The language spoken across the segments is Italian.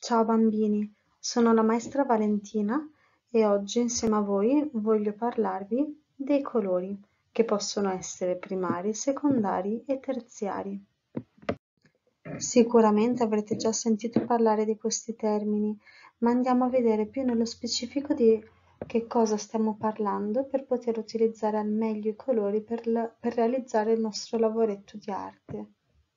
Ciao bambini, sono la maestra Valentina e oggi insieme a voi voglio parlarvi dei colori, che possono essere primari, secondari e terziari. Sicuramente avrete già sentito parlare di questi termini, ma andiamo a vedere più nello specifico di che cosa stiamo parlando per poter utilizzare al meglio i colori per realizzare il nostro lavoretto di arte.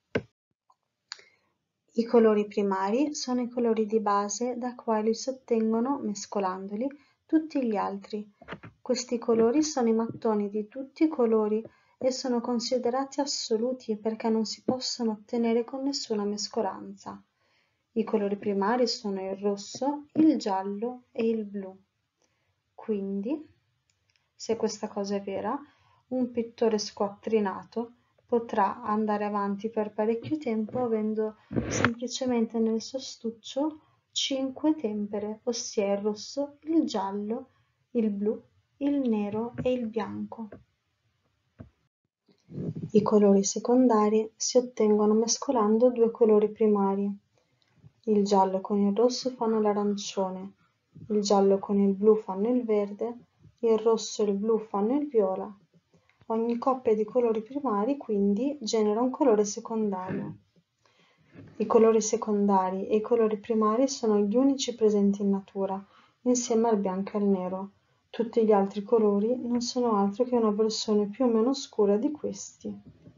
I colori primari sono i colori di base da quali si ottengono, mescolandoli, tutti gli altri. Questi colori sono i mattoni di tutti i colori e sono considerati assoluti perché non si possono ottenere con nessuna mescolanza. I colori primari sono il rosso, il giallo e il blu. Quindi, se questa cosa è vera, un pittore squattrinato potrà andare avanti per parecchio tempo avendo semplicemente nel suo astuccio 5 tempere, ossia il rosso, il giallo, il blu, il nero e il bianco. I colori secondari si ottengono mescolando due colori primari. Il giallo con il rosso fanno l'arancione, il giallo con il blu fanno il verde, il rosso e il blu fanno il viola. Ogni coppia di colori primari quindi genera un colore secondario. I colori secondari e i colori primari sono gli unici presenti in natura, insieme al bianco e al nero. Tutti gli altri colori non sono altro che una versione più o meno scura di questi.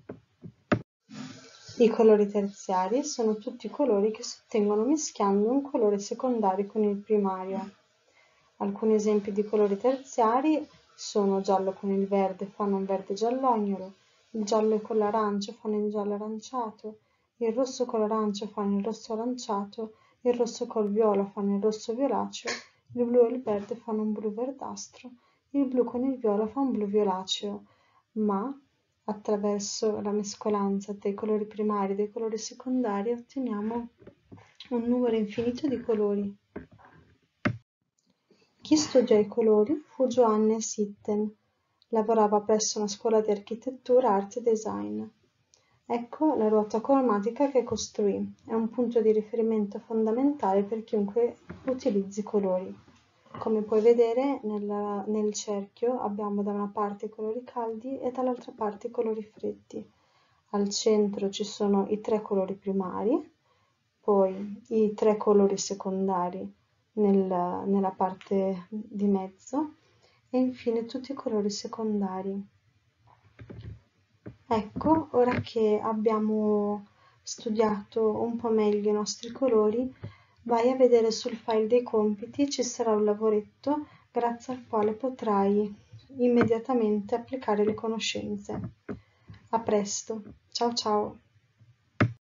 I colori terziari sono tutti colori che si ottengono mischiando un colore secondario con il primario. Alcuni esempi di colori terziari sono giallo con il verde fanno un verde giallognolo, il giallo con l'arancia fanno il giallo aranciato, il rosso con l'arancio fanno il rosso aranciato, il rosso col viola fanno il rosso violaceo, il blu e il verde fanno un blu verdastro, il blu con il viola fa un blu violaceo, ma attraverso la mescolanza dei colori primari e dei colori secondari otteniamo un numero infinito di colori. Chi studiò i colori fu Johannes Itten. Lavorava presso una scuola di architettura, arte e design. Ecco la ruota cromatica che costruì. È un punto di riferimento fondamentale per chiunque utilizzi i colori. Come puoi vedere nel cerchio abbiamo da una parte i colori caldi e dall'altra parte i colori freddi. Al centro ci sono i 3 colori primari, poi i 3 colori secondari nella parte di mezzo e infine tutti i colori secondari. Ecco, ora che abbiamo studiato un po' meglio i nostri colori, vai a vedere sul file dei compiti, ci sarà un lavoretto grazie al quale potrai immediatamente applicare le conoscenze. A presto, ciao ciao!